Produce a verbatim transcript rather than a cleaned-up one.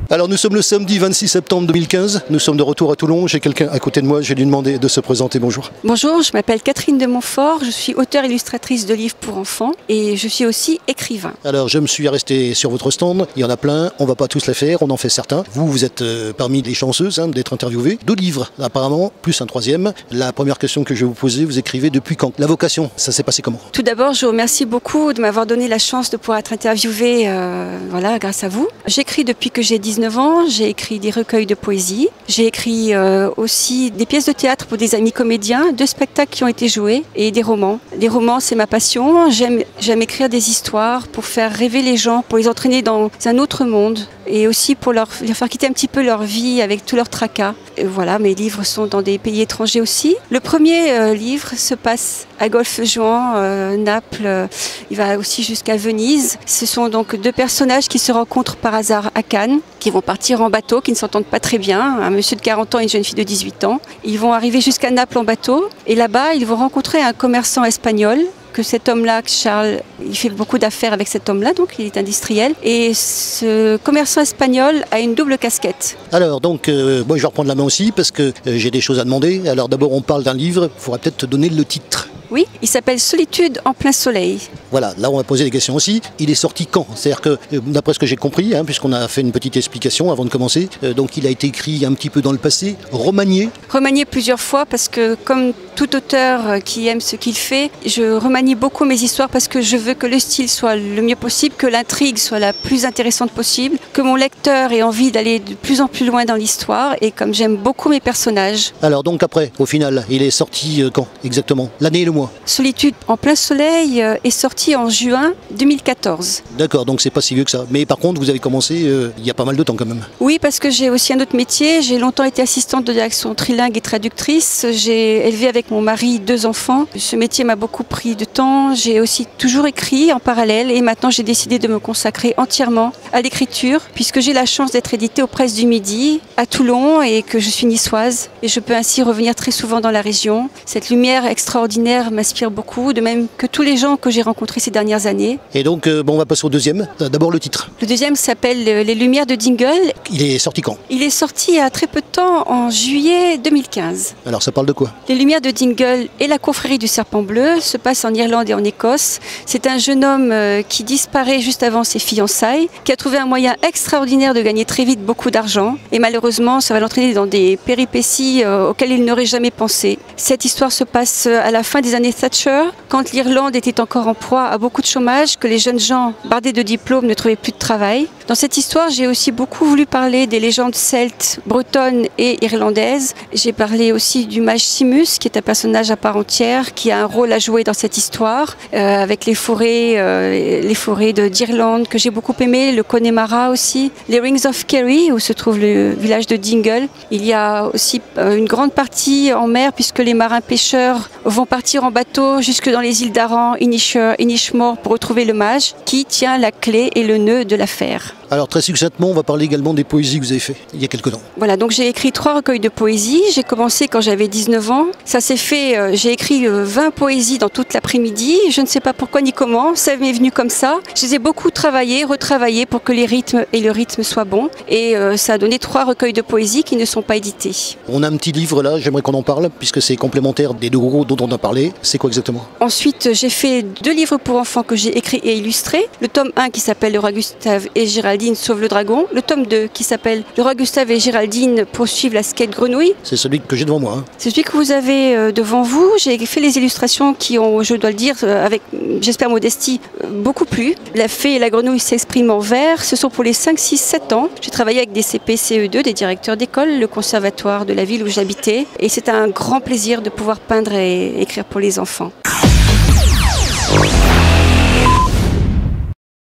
Alors nous sommes le samedi vingt-six septembre deux mille quinze, nous sommes de retour à Toulon, j'ai quelqu'un à côté de moi, je vais lui demander de se présenter, bonjour. Bonjour, je m'appelle Catherine de Montfort, je suis auteure illustratrice de livres pour enfants et je suis aussi écrivain. Alors je me suis arrêté sur votre stand, il y en a plein, on va pas tous les faire, on en fait certains. Vous, vous êtes euh, parmi les chanceuses hein, d'être interviewées. Deux livres apparemment, plus un troisième. La première question que je vais vous poser, vous écrivez depuis quand? La vocation, ça s'est passé comment? Tout d'abord, je vous remercie beaucoup de m'avoir donné la chance de pouvoir être interviewée, euh, voilà, grâce à vous. J'écris depuis que j'ai dix-neuf ans, j'ai écrit des recueils de poésie, j'ai écrit euh, aussi des pièces de théâtre pour des amis comédiens, deux spectacles qui ont été joués et des romans. Les romans, c'est ma passion, j'aime j'aime écrire des histoires pour faire rêver les gens, pour les entraîner dans un autre monde et aussi pour leur, leur faire quitter un petit peu leur vie avec tous leurs tracas. Et voilà, mes livres sont dans des pays étrangers aussi. Le premier euh, livre se passe à Golfe-Juan, euh, Naples, euh, il va aussi jusqu'à Venise. Ce sont donc deux personnages qui se rencontrent par hasard à Cannes, qui vont partir en bateau, qui ne s'entendent pas très bien, un monsieur de quarante ans et une jeune fille de dix-huit ans. Ils vont arriver jusqu'à Naples en bateau et là-bas, ils vont rencontrer un commerçant espagnol que cet homme-là, Charles, il fait beaucoup d'affaires avec cet homme-là, donc il est industriel. Et ce commerçant espagnol a une double casquette. Alors donc, euh, moi je vais reprendre la main aussi parce que euh, j'ai des choses à demander. Alors d'abord on parle d'un livre, il faudra peut-être te donner le titre. Oui, il s'appelle Solitude en plein soleil. Voilà, là on va poser des questions aussi. Il est sorti quand? C'est-à-dire que, euh, d'après ce que j'ai compris, hein, puisqu'on a fait une petite explication avant de commencer, euh, donc il a été écrit un petit peu dans le passé, remanié. Remanié plusieurs fois parce que comme tout auteur qui aime ce qu'il fait, je remanie beaucoup mes histoires parce que je veux que le style soit le mieux possible, que l'intrigue soit la plus intéressante possible, que mon lecteur ait envie d'aller de plus en plus loin dans l'histoire et comme j'aime beaucoup mes personnages. Alors donc après, au final, il est sorti euh, quand exactement? L'année et le mois? Solitude en plein soleil euh, est sorti en juin deux mille quatorze. D'accord, donc c'est pas si vieux que ça. Mais par contre, vous avez commencé euh, il y a pas mal de temps quand même. Oui, parce que j'ai aussi un autre métier. J'ai longtemps été assistante de direction trilingue et traductrice. J'ai élevé avec mon mari deux enfants. Ce métier m'a beaucoup pris de temps. J'ai aussi toujours écrit en parallèle et maintenant j'ai décidé de me consacrer entièrement à l'écriture puisque j'ai la chance d'être éditée aux Presses du Midi à Toulon et que je suis niçoise et je peux ainsi revenir très souvent dans la région. Cette lumière extraordinaire m'inspire beaucoup, de même que tous les gens que j'ai rencontrés ces dernières années. Et donc, euh, bon, on va passer au deuxième. D'abord le titre. Le deuxième s'appelle Les Lumières de Dingle. Il est sorti quand? Il est sorti il y a très peu de temps, en juillet deux mille quinze. Alors ça parle de quoi? Les Lumières de Dingle et la confrérie du Serpent Bleu se passent en Irlande et en Écosse. C'est un jeune homme euh, qui disparaît juste avant ses fiançailles, qui a trouvé un moyen extraordinaire de gagner très vite beaucoup d'argent et malheureusement ça va l'entraîner dans des péripéties euh, auxquelles il n'aurait jamais pensé. Cette histoire se passe à la fin des années Thatcher, quand l'Irlande était encore en proie à beaucoup de chômage, que les jeunes gens bardés de diplômes ne trouvaient plus de travail. Dans cette histoire, j'ai aussi beaucoup voulu parler des légendes celtes, bretonnes et irlandaises. J'ai parlé aussi du mage Simus, qui est un personnage à part entière, qui a un rôle à jouer dans cette histoire, euh, avec les forêts, euh, les forêts de- d'Irlande que j'ai beaucoup aimé, le Connemara aussi, les Rings of Kerry, où se trouve le village de Dingle. Il y a aussi euh, une grande partie en mer, puisque les marins pêcheurs vont partir en bateau jusque dans les îles d'Aran, Inisher, Inishmore pour retrouver le mage qui tient la clé et le nœud de l'affaire. Alors très succinctement, on va parler également des poésies que vous avez fait il y a quelques temps. Voilà, donc j'ai écrit trois recueils de poésie. J'ai commencé quand j'avais dix-neuf ans. Ça s'est fait, euh, j'ai écrit euh, vingt poésies dans toute l'après-midi. Je ne sais pas pourquoi ni comment, ça m'est venu comme ça. Je les ai beaucoup travaillées, retravaillées pour que les rythmes et le rythme soient bons. Et euh, ça a donné trois recueils de poésie qui ne sont pas édités. On a un petit livre là, j'aimerais qu'on en parle, puisque c'est complémentaire des deux gros dont on a parlé. C'est quoi exactement? Ensuite, j'ai fait deux livres pour enfants que j'ai écrits et illustrés. Le tome un qui s'appelle Le roi Gustave et Géraldine sauve le dragon. Le tome deux qui s'appelle Le roi Gustave et Géraldine poursuivent la skate grenouille. C'est celui que j'ai devant moi. hein. C'est celui que vous avez euh, devant vous. J'ai fait les illustrations qui ont, je dois le dire, euh, avec, j'espère, modestie, euh, beaucoup plu. La fée et la grenouille s'expriment en vers. Ce sont pour les cinq, six, sept ans. J'ai travaillé avec des C P, C E deux, des directeurs d'école, le conservatoire de la ville où j'habitais. Et c'est un grand plaisir de pouvoir peindre et écrire pour les enfants.